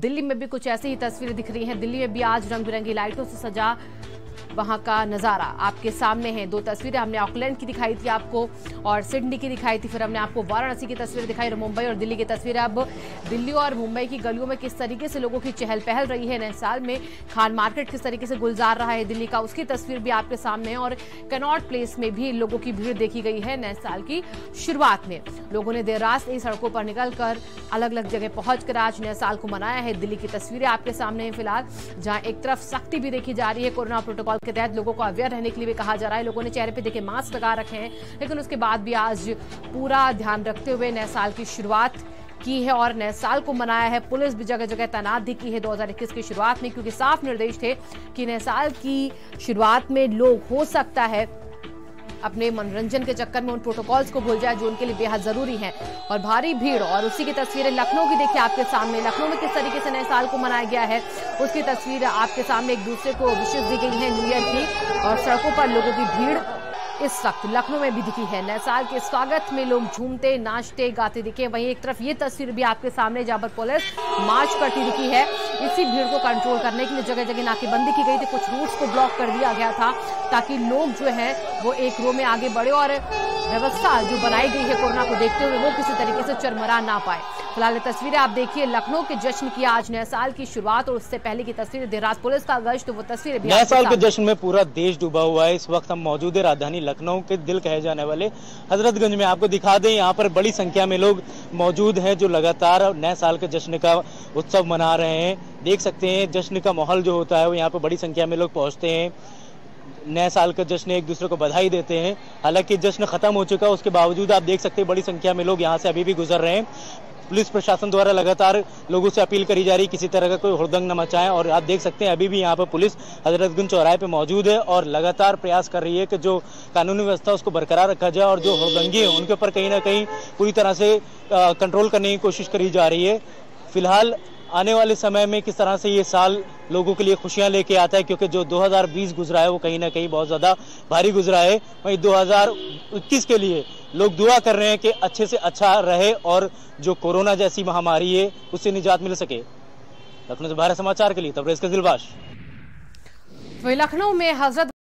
दिल्ली में भी कुछ ऐसी ही तस्वीरें दिख रही हैं। दिल्ली में भी आज रंग बिरंगी लाइटों से सजा वहां का नजारा आपके सामने है। दो तस्वीरें हमने ऑकलैंड की दिखाई थी आपको और सिडनी की दिखाई थी, फिर हमने आपको वाराणसी की तस्वीर दिखाई और मुंबई और दिल्ली की तस्वीरें। अब दिल्ली और मुंबई की गलियों में किस तरीके से लोगों की चहल पहल रही है, नए साल में खान मार्केट किस तरीके से गुलजार रहा है दिल्ली का, उसकी तस्वीर भी आपके सामने है। और कनॉट प्लेस में भी लोगों की भीड़ देखी गई है। नए साल की शुरुआत में लोगों ने देर रात से सड़कों पर निकलकर अलग अलग जगह पहुंचकर आज नए साल को मनाया है। दिल्ली की तस्वीरें आपके सामने है फिलहाल, जहां एक तरफ सख्ती भी देखी जा रही है। कोरोना प्रोटोकॉल के तहत लोगों को अवेयर रहने के लिए भी कहा जा रहा है। लोगों ने चेहरे पे देखे मास्क लगा रखे हैं, लेकिन उसके बाद भी आज पूरा ध्यान रखते हुए नए साल की शुरुआत की है और नए साल को मनाया है। पुलिस भी जगह जगह तैनात भी की है 2021 की शुरुआत में, क्योंकि साफ निर्देश थे कि नए साल की शुरुआत में लोग हो सकता है अपने मनोरंजन के चक्कर में उन प्रोटोकॉल्स को भूल जाए जो उनके लिए बेहद जरूरी हैं। और भारी भीड़ और उसी की तस्वीरें लखनऊ की देखिए आपके सामने। लखनऊ में किस तरीके से नए साल को मनाया गया है उसकी तस्वीर आपके सामने। एक दूसरे को विशेष दी गई है न्यू ईयर की और सड़कों पर लोगों की भीड़ इस वक्त लखनऊ में भी दिखी है। नए साल के स्वागत में लोग झूमते नाचते गाते दिखे। वहीं एक तरफ ये तस्वीर भी आपके सामने जहां पर पुलिस मार्च करती दिखी है। इसी भीड़ को कंट्रोल करने के लिए जगह जगह नाकेबंदी की गई थी, कुछ रूट्स को ब्लॉक कर दिया गया था ताकि लोग जो है वो एक रो में आगे बढ़े और व्यवस्था जो बनाई गई है कोरोना को देखते हुए वो किसी तरीके से चरमरा ना पाए। फिलहाल तस्वीरें आप देखिए लखनऊ के जश्न की आज नए साल की शुरुआत और उससे पहले की तस्वीरें देर रात पुलिस का गश्त, तो वो तस्वीरें भी नए साल के जश्न में पूरा देश डूबा हुआ है। इस वक्त हम मौजूद है राजधानी लखनऊ के दिल कहे जाने वाले हजरतगंज में। आपको दिखा दें यहाँ पर बड़ी संख्या में लोग मौजूद हैं जो लगातार नए साल के जश्न का उत्सव मना रहे हैं। देख सकते हैं जश्न का माहौल जो होता है वो यहाँ पर बड़ी संख्या में लोग पहुँचते हैं, नए साल का जश्न एक दूसरे को बधाई देते हैं। हालांकि जश्न खत्म हो चुका है, उसके बावजूद आप देख सकते हैं बड़ी संख्या में लोग यहाँ से अभी भी गुजर रहे हैं। पुलिस प्रशासन द्वारा लगातार लोगों से अपील करी जा रही है किसी तरह का कोई हुड़दंग न मचाएं। और आप देख सकते हैं अभी भी यहाँ पर पुलिस हजरतगंज चौराहे पे मौजूद है और लगातार प्रयास कर रही है कि जो कानूनी व्यवस्था उसको बरकरार रखा जाए और जो हुड़दंगी है उनके ऊपर कहीं ना कहीं पूरी तरह से कंट्रोल करने की कोशिश करी जा रही है। फिलहाल आने वाले समय में किस तरह से ये साल लोगों के लिए खुशियां लेके आता है, क्योंकि जो 2020 गुजरा है वो कहीं ना कहीं बहुत ज़्यादा भारी गुजरा है। वहीं 2021 के लिए लोग दुआ कर रहे हैं कि अच्छे से अच्छा रहे और जो कोरोना जैसी महामारी है उससे निजात मिल सके। लखनऊ से भारत समाचार के लिए तबरेज़ का दिलबाश। वहीं लखनऊ में हजरत